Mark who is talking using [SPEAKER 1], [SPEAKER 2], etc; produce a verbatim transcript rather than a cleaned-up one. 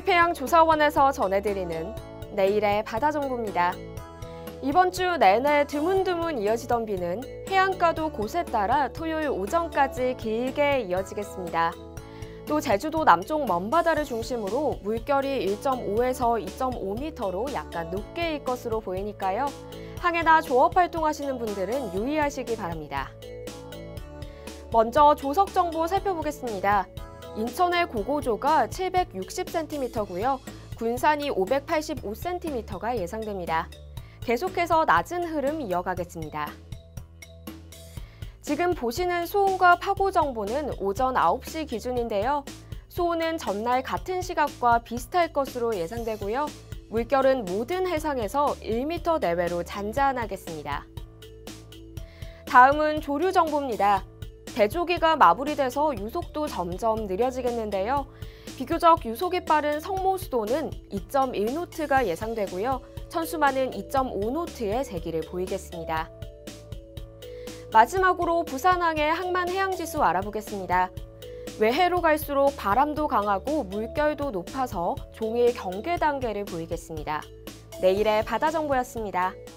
[SPEAKER 1] 국립해양조사원에서 전해드리는 내일의 바다정보입니다. 이번 주 내내 드문드문 이어지던 비는 해안가도 곳에 따라 토요일 오전까지 길게 이어지겠습니다. 또 제주도 남쪽 먼바다를 중심으로 물결이 일 점 오에서 이 점 오 미터로 약간 높게 일 것으로 보이니까요. 항해나 조업 활동하시는 분들은 유의하시기 바랍니다. 먼저 조석 정보 살펴보겠습니다. 인천의 고고조가 칠백육십 센티미터고요. 군산이 오백팔십오 센티미터가 예상됩니다. 계속해서 낮은 흐름 이어가겠습니다. 지금 보시는 소음과 파고 정보는 오전 아홉 시 기준인데요. 소음은 전날 같은 시각과 비슷할 것으로 예상되고요. 물결은 모든 해상에서 일 미터 내외로 잔잔하겠습니다. 다음은 조류 정보입니다. 대조기가 마무리돼서 유속도 점점 느려지겠는데요. 비교적 유속이 빠른 성모수도는 이 점 일 노트가 예상되고요. 천수만은 이 점 오 노트의 세기를 보이겠습니다. 마지막으로 부산항의 항만 해양지수 알아보겠습니다. 외해로 갈수록 바람도 강하고 물결도 높아서 종일 경계 단계를 보이겠습니다. 내일의 바다정보였습니다.